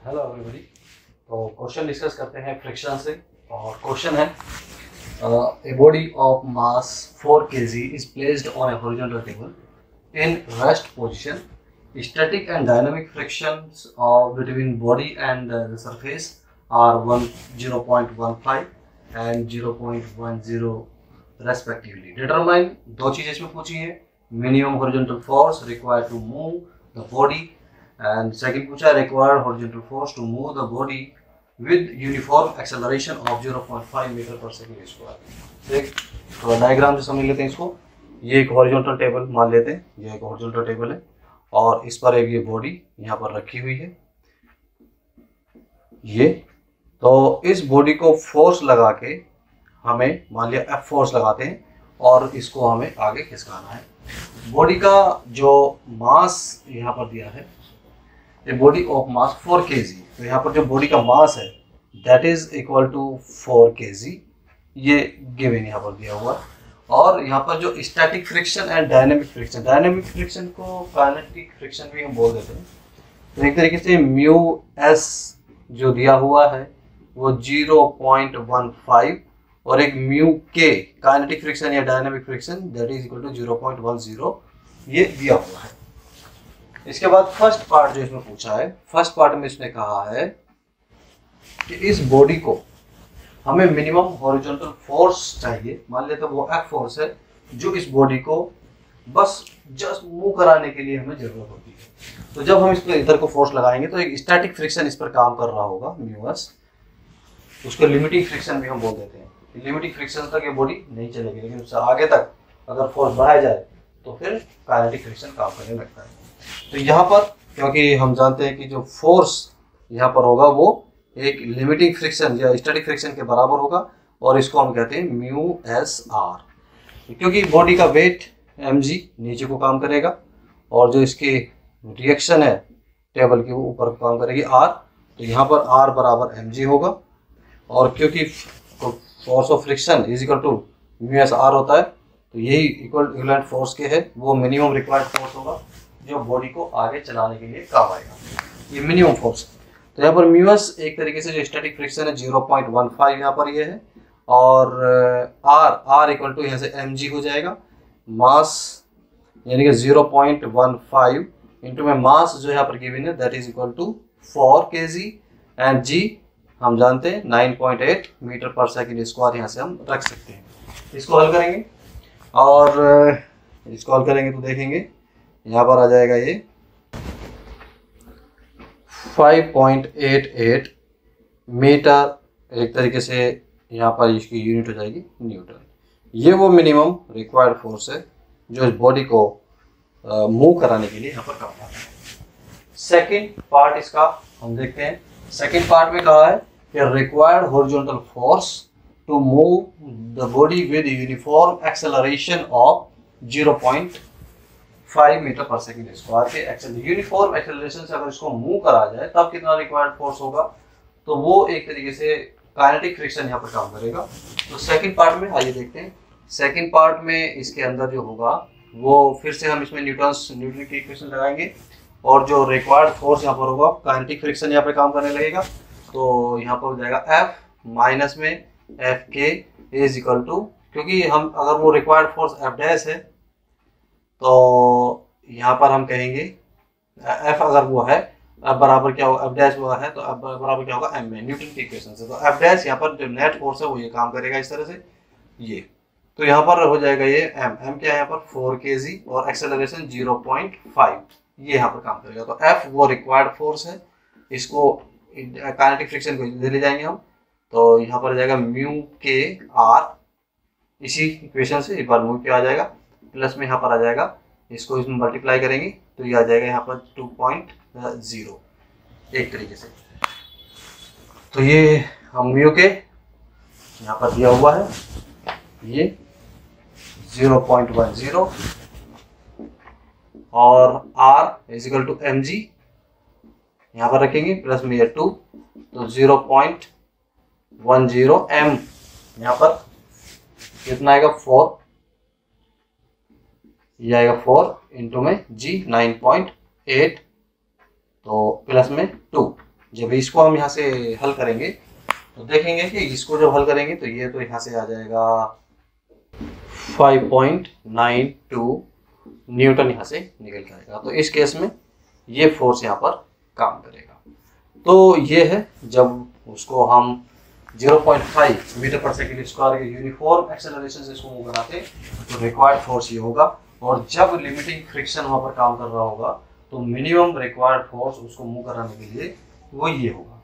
Hello everybody. तो question discuss करते हैं फ्रिक्शन से। और क्वेश्चन है a body of mass 4 kg is placed on a horizontal table in rest position. Static and dynamic frictions between body and the surface are 0.15 and 0.10 respectively. Determine, दो चीजें इसमें पूछी है, minimum horizontal force required to move the body and second पूछा required horizontal force to move the body with uniform acceleration of 0.5 metre per second square. एक तो diagram से समझ लेते हैं इसको. ये एक हॉरिजॉन्टल टेबल मान लेते हैं, ये एक हॉरिजॉन्टल टेबल है और इस पर एक ये बॉडी यहाँ पर रखी हुई है. ये तो इस बॉडी को फोर्स लगा के हमें मान लिया F फोर्स लगाते हैं और इसको हमें आगे खिसकाना है. बॉडी का जो मास यहाँ पर दिया है, a body of mass 4 kg. तो यहाँ पर जो बॉडी का मास है that is equal to 4 kg. ये गिवन यहाँ पर दिया हुआ है. और यहाँ पर जो static friction and dynamic friction, dynamic friction को काइनेटिक फ्रिक्शन भी हम बोल देते हैं. तो एक तरीके से म्यू एस जो दिया हुआ है वो 0.15 और एक म्यू के काइनेटिक फ्रिक्शन या dynamic friction that is equal to 0.10 ये दिया हुआ है. इसके बाद फर्स्ट पार्ट जो इसमें पूछा है, फर्स्ट पार्ट में इसने कहा है कि इस बॉडी को हमें मिनिमम हॉरिजॉन्टल फोर्स चाहिए. मान लेते वो F फोर्स है जो इस बॉडी को बस जस्ट मूव कराने के लिए हमें जरूरत होती है. तो जब हम इस पर इधर को फोर्स लगाएंगे तो एक स्टैटिक फ्रिक्शन इस पर काम कर रहा होगा म्यू एस. उसको लिमिटिंग फ्रिक्शन भी हम बोल देते हैं. लिमिटिंग फ्रिक्शन तक ये बॉडी नहीं चलेगी, लेकिन उससे आगे तक अगर फोर्स बढ़ाया जाए तो फिर काइनेटिक फ्रिक्शन काम करने लगता है. तो यहाँ पर क्योंकि हम जानते हैं कि जो फोर्स यहाँ पर होगा वो एक लिमिटिंग फ्रिक्शन या स्टैटिक फ्रिक्शन के बराबर होगा और इसको हम कहते हैं म्यू एस आर. क्योंकि बॉडी का वेट mg नीचे को काम करेगा और जो इसकी रिएक्शन है टेबल की वो ऊपर काम करेगी r. तो यहाँ पर r बराबर mg होगा और क्योंकि force of friction is equal to mu S R होता है तो यही इक्विवेलेंट फोर्स के है वो मिनिमम रिक्वायर्ड फोर्स होगा जो बॉडी को आगे चलाने के लिए काम आएगा. ये मिनिमम फोर्स. तो यहाँ पर म्यू एस एक तरीके से जो स्टैटिक फ्रिक्शन है 0.15 यहाँ पर ये है और r इक्वल टू यहाँ से mg हो जाएगा. मास यानी कि 0.15 इंटू में मास जो यहाँ पर गिवन है that is equal to 4 kg and g हम जानते हैं 9.8 मीटर पर सेकेंड स्क्वायर यहाँ से हम रख सकते हैं. इसको हल करेंगे और इसको हल करेंगे तो देखेंगे यहाँ पर आ जाएगा ये 5.88 मीटर. एक तरीके से यहाँ पर इसकी यूनिट हो जाएगी न्यूटन. ये वो मिनिमम रिक्वायर्ड फोर्स है जो इस बॉडी को मूव कराने के लिए यहाँ पर काम आता है. सेकेंड पार्ट इसका हम देखते हैं. सेकेंड पार्ट में कहा है कि required horizontal force to move the body with uniform acceleration of 0.5 metre per second square के यूनिफॉर्म एक्सेलरेशन से अगर इसको मूव करा जाए तब कितना रिक्वायर्ड फोर्स होगा. तो वो एक तरीके से काइनेटिक फ्रिक्शन यहाँ पर काम करेगा. तो सेकंड पार्ट में आइए देखते हैं. सेकंड पार्ट में इसके अंदर जो होगा वो फिर से हम इसमें न्यूटन की इक्वेशन लगाएंगे और जो रिक्वायर्ड फोर्स यहाँ पर होगा काइनेटिक फ्रिक्शन यहाँ पर काम करने लगेगा. तो यहाँ पर हो जाएगा F माइनस में एफ के इज इक्वल टू, क्योंकि हम अगर वो रिक्वायर्ड फोर्स F डैश है तो यहाँ पर हम कहेंगे F अगर वो है F बराबर क्या होगा, F डैश हुआ है तो F बराबर क्या होगा m में न्यूटन की इक्वेशन से. तो F डैश यहाँ पर जो नेट फोर्स है वो ये काम करेगा इस तरह से ये. तो यहाँ पर हो जाएगा ये m क्या है यहाँ पर 4 kg और एक्सेलरेशन 0.5 ये यहाँ पर काम करेगा. तो F वो रिक्वायर्ड फोर्स है. इसको काइनेटिक फ्रिक्शन को इधर ले जाएंगे हम तो यहाँ पर जाएगा म्यू के आर. इसी इक्वेशन से एक बार म्यू के आ जाएगा प्लस में यहाँ पर आ जाएगा, इसको इसमें मल्टीप्लाई करेंगे तो ये आ जाएगा यहाँ पर 2.0 एक तरीके से. तो ये हम म्यू के यहाँ पर दिया हुआ है ये 0.10 और r is equal to mg यहाँ पर रखेंगे प्लस में ये 2 तो 0.10 m यहाँ पर कितना आएगा 4. ये आएगा 4 इंटू में g 9.8 तो प्लस में 2 जब इसको हम यहाँ से हल करेंगे तो देखेंगे कि इसको जब हल करेंगे तो ये तो यहाँ से आ जाएगा 5.92 न्यूटन यहाँ से निकल के आएगा। तो इस केस में ये फोर्स यहाँ पर काम करेगा। तो ये है जब उसको हम 0.5 मीटर पर सेकेंड स्क्वायर के यूनिफॉर्म एक्सेलरेशन से इसको मूव कराते तो रिक्वायर्ड फोर्स ये होगा। और जब लिमिटिंग फ्रिक्शन वहाँ पर काम कर रहा होगा तो मिनिमम रिक्वायर्ड फोर्स उसको मूव कराने के लिए वो ये होगा।